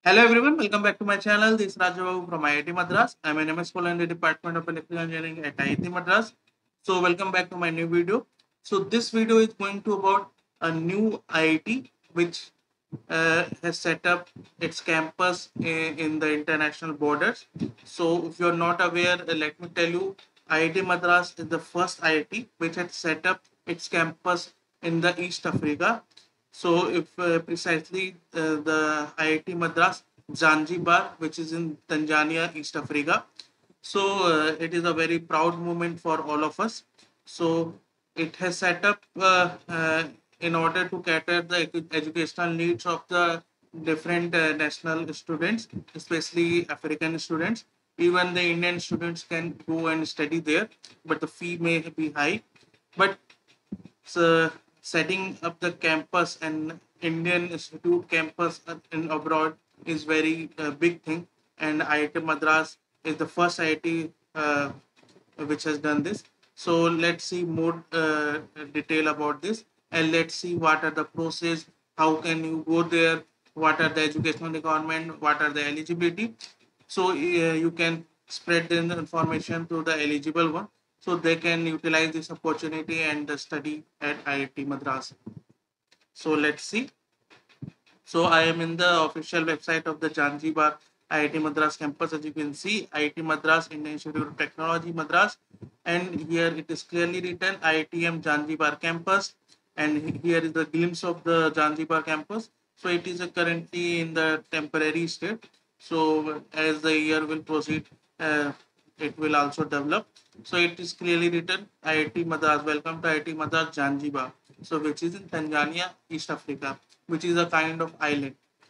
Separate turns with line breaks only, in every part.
Hello everyone, welcome back to my channel. This is Rajababu from IIT Madras. I'm an MS scholar in the Department of Electrical Engineering at IIT Madras. So welcome back to my new video. So this video is going to about a new IIT which has set up its campus in the international borders. So if you're not aware, let me tell you, IIT Madras is the first IIT which had set up its campus in the East Africa. So, if precisely the IIT Madras Zanzibar, which is in Tanzania, East Africa. So, it is a very proud moment for all of us. So, it has set up in order to cater the educational needs of the different national students, especially African students. Even the Indian students can go and study there, but the fee may be high. But so setting up the campus and Indian Institute campus in abroad is very big thing, and IIT Madras is the first IIT which has done this. So let's see more detail about this, and let's see what are the process, how can you go there, what are the educational requirement, what are the eligibility. So you can spread the information to the eligible one, so they can utilize this opportunity and study at IIT Madras. So let's see. So I am in the official website of the Zanzibar IIT Madras campus. As you can see, IIT Madras, Indian Institute of Technology, Madras, and here it is clearly written IITM Zanzibar campus, and here is the glimpse of the Zanzibar campus. So it is currently in the temporary state. So as the year will proceed, uh, it will also develop. So it is clearly written IIT Madras. Welcome to IIT Madras Zanzibar. So which is in Tanzania, East Africa, which is a kind of island.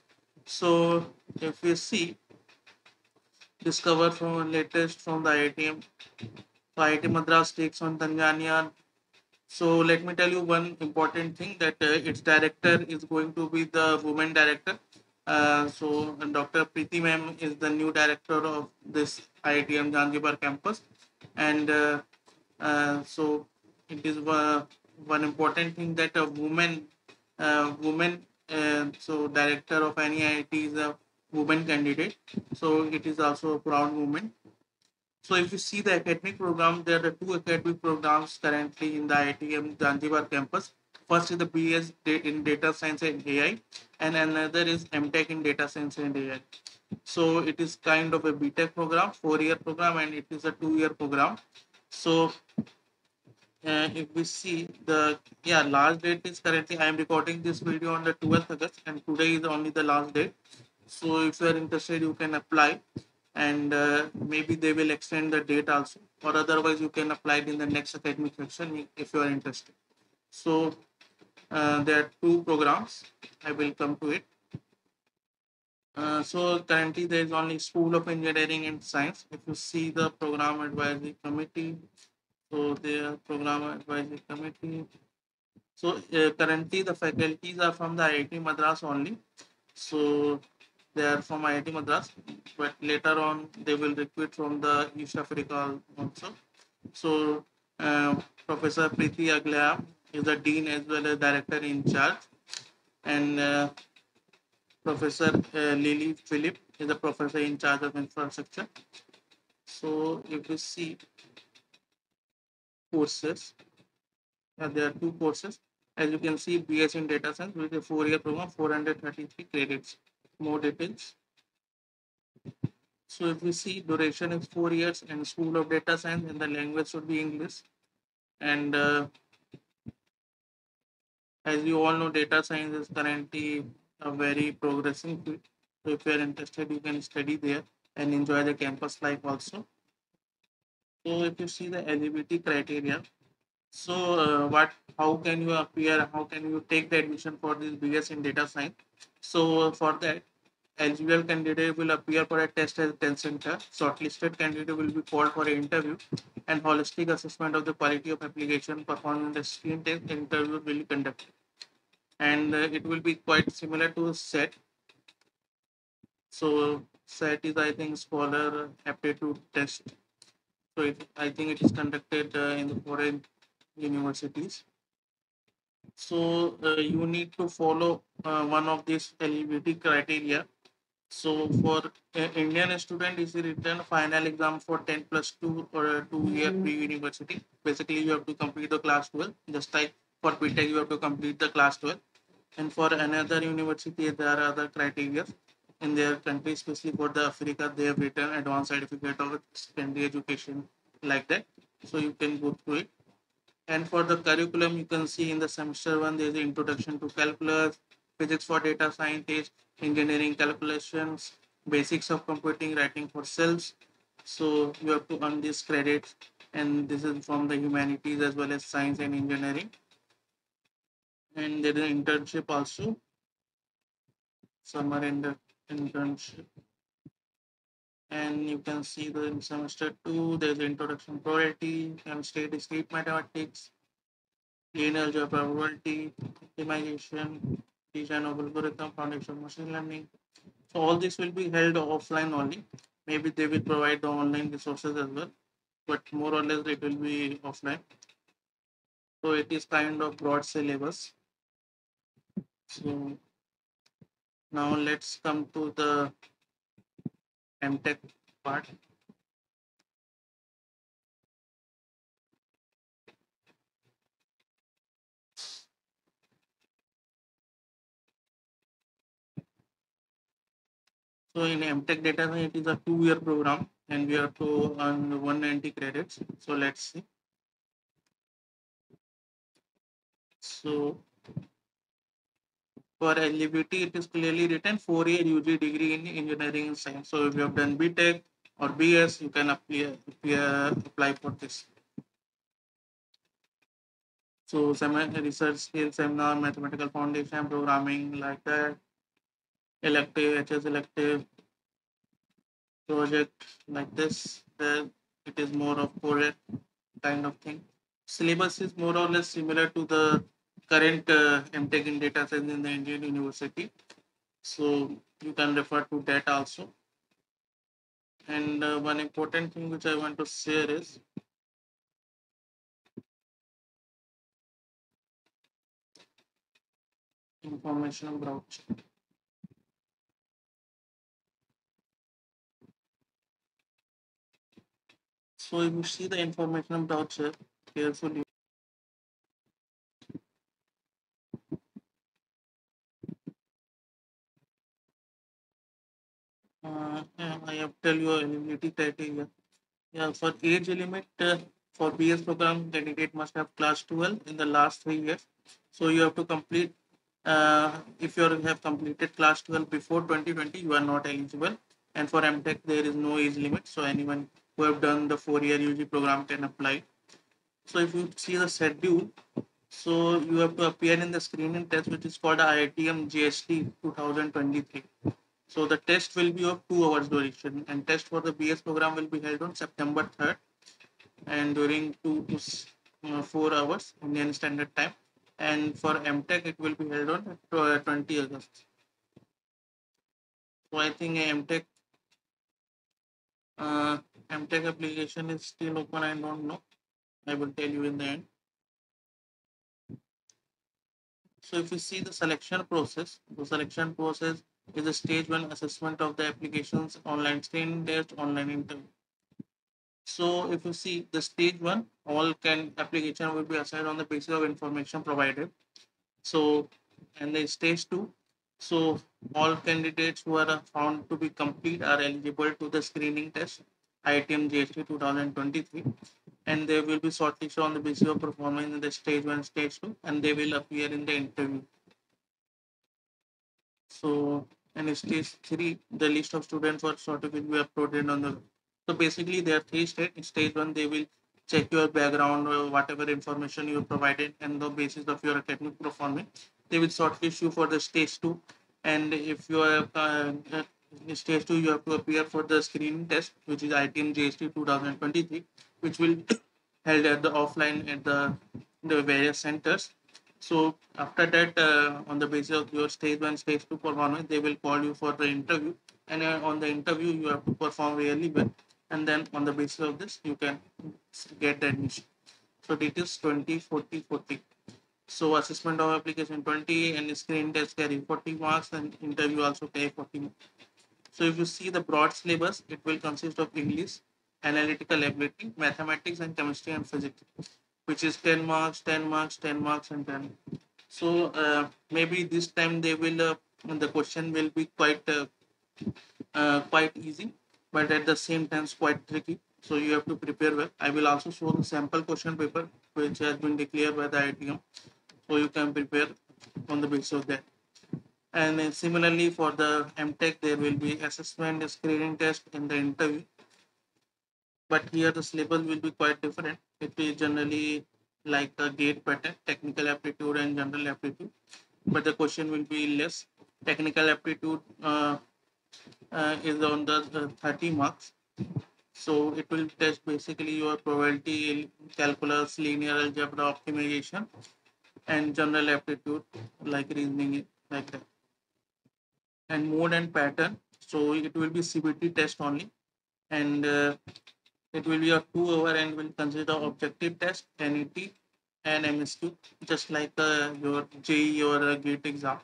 So if we see, discover from latest from the IITM. So IIT Madras takes on Tanzania. So let me tell you one important thing, that its director is going to be the woman director. So Dr. Preeti ma'am is the new director of this IITM Zanzibar campus, and so it is one important thing that a woman, so director of any IIT is a woman candidate. So it is also a proud moment. So if you see the academic program, there are two academic programs currently in the IITM Zanzibar campus. First is the BS in Data Science and AI, and another is MTech in Data Science and AI. So it is kind of a BTech program, 4-year program, and it is a 2-year program. So if we see the last date is currently, I am recording this video on the 12th August, and today is only the last date. So if you are interested, you can apply, and maybe they will extend the date also, or otherwise you can apply it in the next academic section if you are interested. So there are two programs. I will come to it. So currently there is only School of Engineering and Science. If you see the program advisory committee, so their program advisory committee. So currently the faculties are from the IIT Madras only. So they are from IIT Madras, but later on they will recruit from the East Africa also. So Professor Preeti Aglaya is the dean as well as director in charge, and Professor Lily Philip is the professor in charge of infrastructure. So if we see courses, there are two courses. As you can see, BS in Data Science with a 4-year program, 433 credits. More details. So if we see, duration is 4 years, and School of Data Science, and the language should be English. And as you all know, data science is currently a very progressing field. So if you are interested, you can study there and enjoy the campus life also. So if you see the eligibility criteria, so how can you appear? How can you take the admission for this BS in data science? So for that, eligible candidate will appear for a test at the test center. Shortlisted candidate will be called for an interview, and holistic assessment of the quality of application performed in the screen test interview will be conducted. And it will be quite similar to SET. So SET is, I think, Scholar Aptitude Test. So I think it is conducted in the foreign universities. So you need to follow one of these eligibility criteria. So for Indian student, is written final exam for 10 plus 2 or a 2 year pre-university. Basically, you have to complete the class 12. Just like for BTech, you have to complete the class 12. And for another university, there are other criteria in their country, especially for the Africa, they have written advanced certificate of secondary education like that. So you can go through it. And for the curriculum, you can see in the semester one, there's an introduction to calculus, physics for data scientists, engineering calculations, basics of computing, writing for cells. So you have to earn this credit, and this is from the humanities as well as science and engineering. And there is an internship also, summer internship. And you can see the in semester two, there's introduction probability and state mathematics, linear algebra probability, optimization, design of algorithm, foundation of machine learning. So all this will be held offline only. Maybe they will provide the online resources as well, but more or less it will be offline. So it is kind of broad syllabus. So now let's come to the MTech part. So in MTech data science, it is a 2 year program and we have to earn 190 credits. So let's see. So for eligibility, it is clearly written 4 year UG degree in engineering and science. So if you have done BTech or BS, you can apply for this. So research skills, seminar, mathematical foundation, programming like that, elective, HS elective, project like this. Then it is more of project kind of thing. Syllabus is more or less similar to the current MTech in data science in the Indian University. So you can refer to that also. And one important thing which I want to share is information browser. So if you see the information browser carefully, I have tell you eligibility criteria. Yeah, for age limit for BS program, candidate must have class 12 in the last 3 years. So you have to complete. If you have completed class 12 before 2020, you are not eligible. And for MTech, there is no age limit. So anyone who have done the 4 year UG program can apply. So if you see the schedule, so you have to appear in the screening test, which is called IITM GST 2023. So the test will be of 2 hours duration, and test for the BS program will be held on September 3rd, and during 2 to 4 hours Indian Standard Time. And for MTech, it will be held on 20 August. So I think uh, MTech application is still open. I don't know. I will tell you in the end. So if you see the selection process is a stage one assessment of the applications, online screening test, online interview. So if you see the stage one, all can application will be assigned on the basis of information provided. So and the stage two, so all candidates who are found to be complete are eligible to the screening test, IITM GST 2023, and they will be shortlisted on the basis of performance in the stage one, stage two, and they will appear in the interview. So, and stage three, the list of students for certificate will be uploaded on the. So basically, there are three stages. Stage one, they will check your background, whatever information you provided, and the basis of your academic performance, they will shortlist you for the stage two. And if you are in stage two, you have to appear for the screening test, which is ITM GST 2023, which will held at the offline at the various centers. So after that, on the basis of your stage one, stage two performance, they will call you for the interview, and on the interview you have to perform really well, and then on the basis of this you can get the admission. So it is 20, 40, 40. So assessment of application 20 and screen test carry 40 marks, and interview also carry 40 marks. So if you see the broad syllabus, it will consist of English, analytical ability, mathematics, and chemistry and physics, which is 10 marks, 10 marks, 10 marks, and 10. So maybe this time they will the question will be quite easy, but at the same time quite tricky. So you have to prepare well. I will also show the sample question paper which has been declared by the IITM, so you can prepare on the basis of that. And similarly for the MTech, there will be assessment, screening test, and the interview. But here the syllabus will be quite different. It is generally like a gate pattern, technical aptitude and general aptitude. But the question will be less. Technical aptitude is on the 30 marks. So it will test basically your probability, calculus, linear algebra, optimization, and general aptitude like reasoning, like that. And mode and pattern. So it will be CBT test only, and it will be a 2 hour and will consist of objective test, NET, and MSQ, just like your JEE or GATE exam.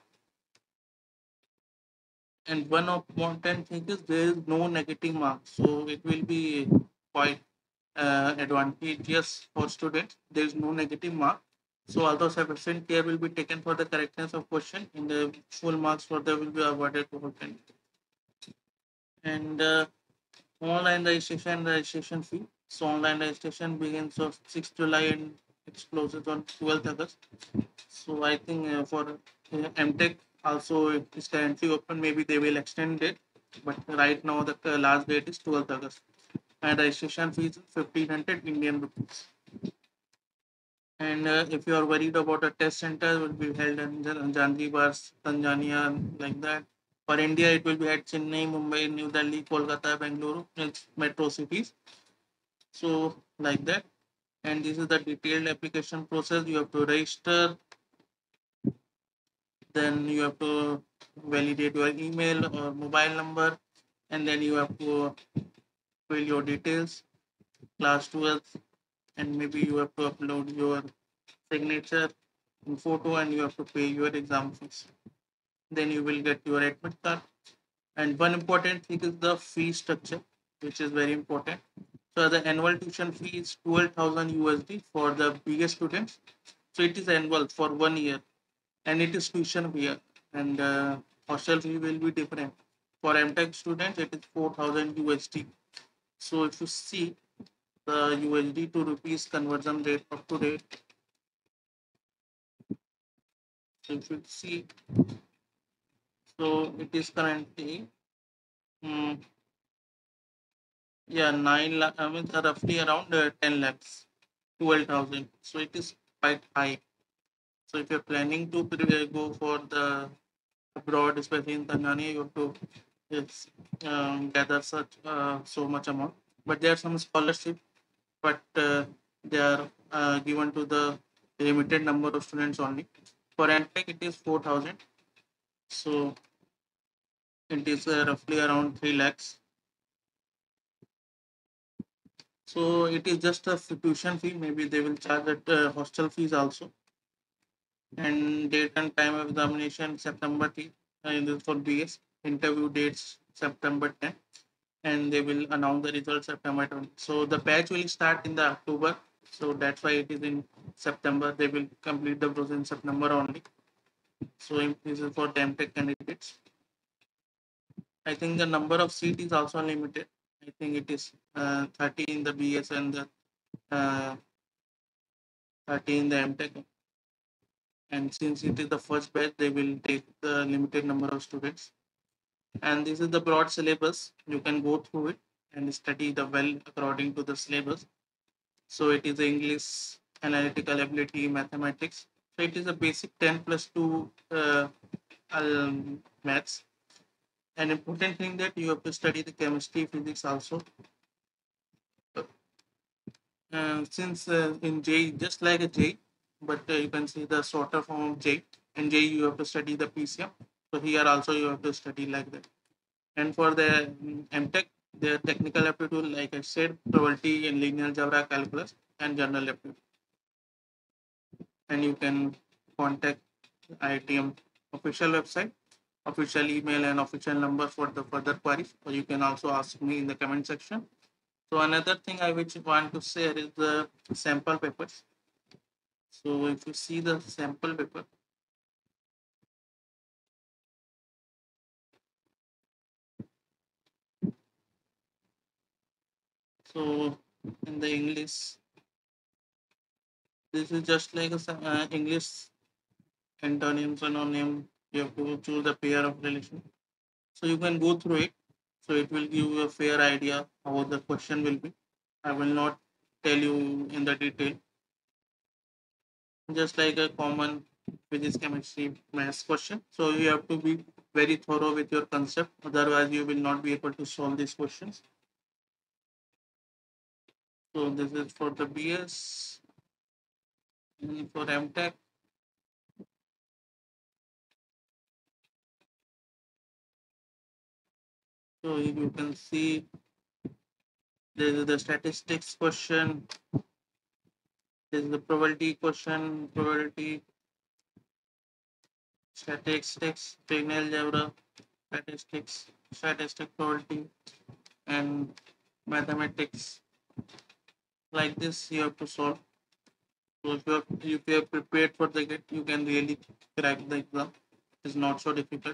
And one of important thing is there is no negative marks, so it will be quite advantageous for students. There is no negative mark. So although sufficient care will be taken for the correctness of question, in the full marks for that will be awarded to all candidates. And online registration fee. So online registration begins on 6th July and it closes on 12th August. So I think for MTech also it is currently open. Maybe they will extend it, but right now the last date is 12th August. And registration fees is 1500 Indian rupees. And if you are worried about a test center, will be held in Zanzibar, Tanzania, like that. For India, it will be at Chennai, Mumbai, New Delhi, Kolkata, Bangalore, it's metro cities. So like that. And this is the detailed application process. You have to register, then you have to validate your email or mobile number, and then you have to fill your details, class 12, and maybe you have to upload your signature in photo and you have to pay your exam fees. Then you will get your admit card. And one important thing is the fee structure, which is very important. So the annual tuition fee is 12,000 USD for the biggest students. So it is annual for 1 year, and it is tuition fee, and hostel fee will be different. For MTech students, it is 4,000 USD. So if you see the USD to rupees conversion rate of today, so if you see, so it is currently mm, yeah 9 lakh. I mean roughly around 10 lakhs, 12,000. So it is quite high. So if you're planning to go for the abroad, especially in Tanzania, you have to yes, gather such so much amount. But there are some scholarship, but they are given to the limited number of students only. For MTech, it is 4,000. So it is roughly around 3 lakhs. So it is just a tuition fee. Maybe they will charge at hostel fees also. And date and time of examination September 10th. This for BS. Interview dates September 10th. And they will announce the results September 20th. So the batch will start in the October. So that's why it is in September. They will complete the process in September only. So this is for the MTech candidates. I think the number of seats is also limited. I think it is 30 in the BS and the 30 in the MTech. And since it is the first batch, they will take the limited number of students. And this is the broad syllabus. You can go through it and study the well according to the syllabus. So it is English, analytical ability, mathematics. So it is a basic 10 plus 2 maths. An important thing that you have to study the chemistry, physics also. Since in J, just like a J, but you can see the shorter form of J. In J, you have to study the PCM. So here also you have to study like that. And for the MTech, the technical aptitude, like I said, probability and linear algebra, calculus, and general aptitude. And you can contact IITM official website official email and official number for the further queries, or you can also ask me in the comment section. So another thing I which want to share is the sample papers. So if you see the sample paper, so in the English, this is just like a English antonym, synonym. You have to choose a pair of relation. So you can go through it. So it will give you a fair idea how the question will be. I will not tell you in the detail. Just like a common physics, chemistry, maths question. So you have to be very thorough with your concept. Otherwise, you will not be able to solve these questions. So this is for the BS. And for MTech, so you can see there is the statistics question. There is the probability question, probability, statistics, linear algebra, statistics, statistic probability, and mathematics. Like this, you have to solve. So if you are prepared for the GATE, you can really crack the exam. It's not so difficult.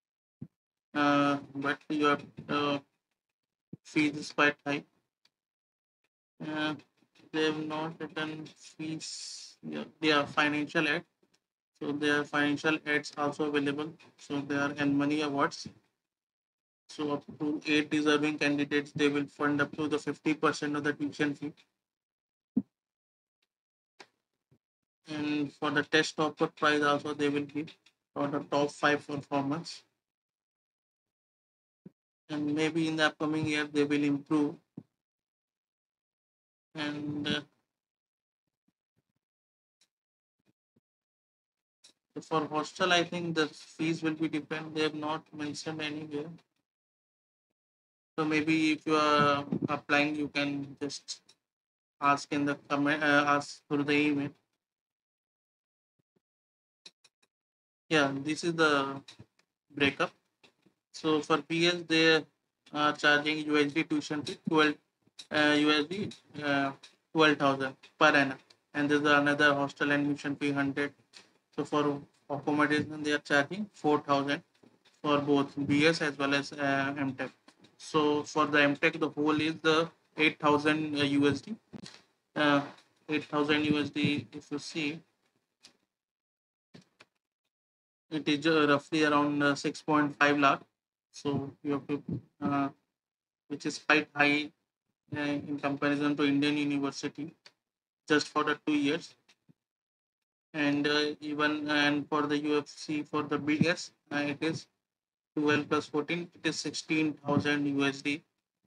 But your fees is quite high. Uh, they have not written fees. Yeah, they are financial aid. So there are financial aids also available. So there are and money awards. So up to 8 deserving candidates, they will fund up to the 50% of the tuition fee. And for the test topper prize also they will give for the top 5 performers. And maybe in the upcoming year they will improve. And for hostel, I think the fees will be different. They have not mentioned anywhere. So maybe if you are applying, you can just ask in the comment, ask through the email. Yeah, this is the breakup. So for PS, they are charging USD tuition fee 12 USD 12,000 per annum, and there's another hostel admission fee 100. So for accommodation, they are charging 4,000 for both BS as well as MTech. So for the MTech, the whole is the 8,000 USD. Uh, 8,000 USD. If you see, it is roughly around 6.5 lakh. So you have to, which is quite high in comparison to Indian university, just for the 2 years. And even and for the UFC for the BS, it is 12 plus 14. It is 16,000 USD,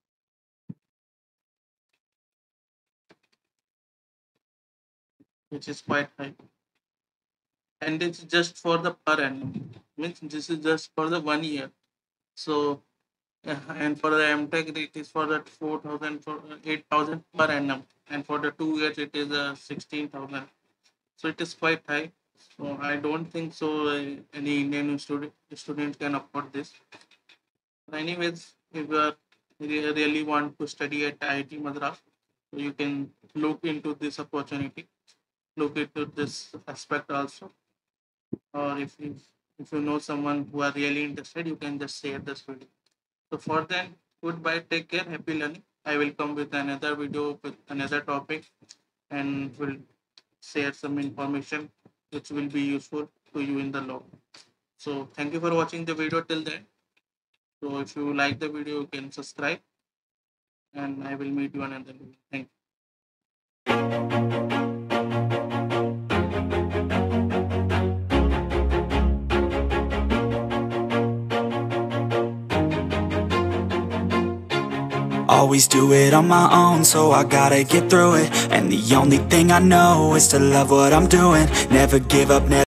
which is quite high. And it's just for the per annum. Means this is just for the 1 year. So and for the MTech it is for that 4,000 for 8,000 per annum, and for the 2 years it is 16,000. So it is quite high. So I don't think so any Indian student can afford this. But anyways, if you are really want to study at IIT Madras, so you can look into this opportunity, look into this aspect also. Or if you know someone who are really interested, you can just share this video. So for then, goodbye, take care, happy learning. I will come with another video with another topic, and will share some information which will be useful to you in the long. So thank you for watching the video till then. So if you like the video, you can subscribe, and I will meet you another video. Thank you.
Always do it on my own, so I gotta get through it. And the only thing I know is to love what I'm doing. Never give up, never